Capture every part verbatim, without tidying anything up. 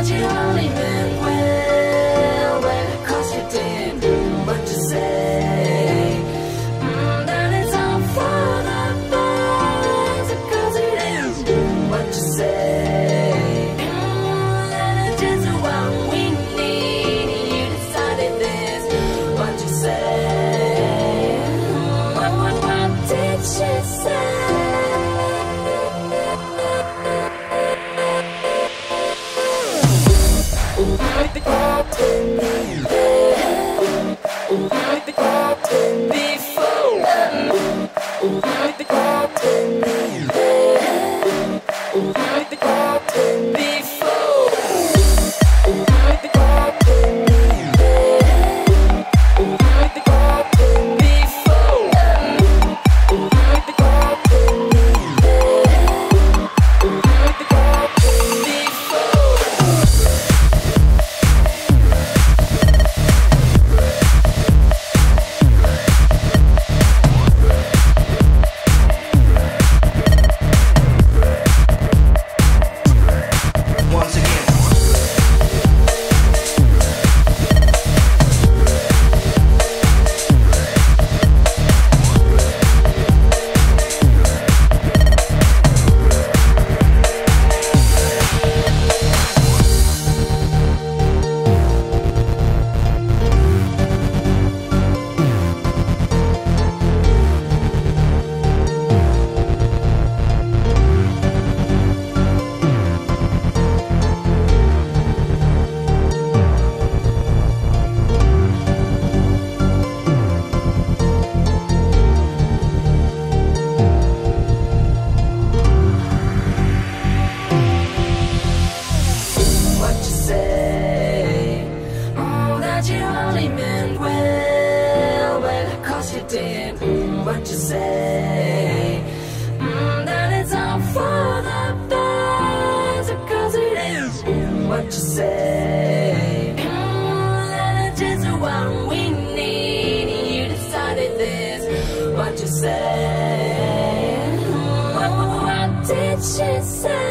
you only meant well, well, 'cause you did what you say. Mm, that it's all for the best, 'cause it is what you say. Mm, that it's just what we need. You decided this, what you say. Mm, what, what, what did she say? With the captain, with the captain before, with the captain, with the captain before, with the captain, with the captain before, with the captain, with the captain before. What you say, mm, that it's all for the best, 'cause it is what you say. Mm, that it's just what we need. You decided this, what you say. Mm, what, what, what did she say?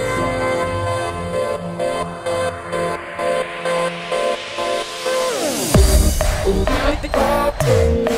With the captain.